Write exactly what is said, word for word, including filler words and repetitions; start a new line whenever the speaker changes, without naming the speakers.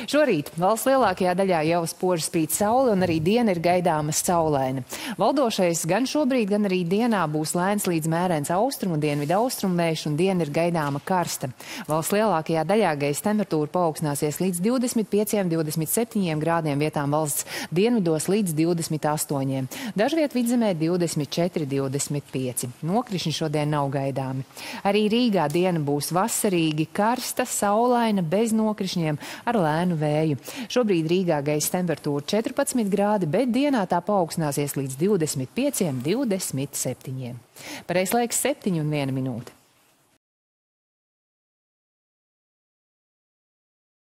Šorīt valsts lielākajā daļā jau spoži spīd saule un arī diena ir gaidāma saulaina. Valdošais gan šobrīd, gan arī dienā būs lēns līdz mērens austrumu, dienvidu austrumu vējš un diena ir gaidāma karsta. Valsts lielākajā daļā gaisa temperatūra paaugstināsies līdz divdesmit pieciem, divdesmit septiņiem grādiem, vietām valsts dienvidos līdz divdesmit astoņiem. Dažviet vidzemē divdesmit četri, divdesmit pieci. Nokrišņi šodien nav gaidāmi. Arī Rīgā diena būs vasarīgi, karsta, saulaina, bez nokrišņiem, ar lēnu vēju. Šobrīd Rīgā gaisa temperatūra četrpadsmit grādi, bet dienā tā paaugstināsies līdz divdesmit pieciem, divdesmit septiņiem. Pareizais laiks septiņi un viena minūte.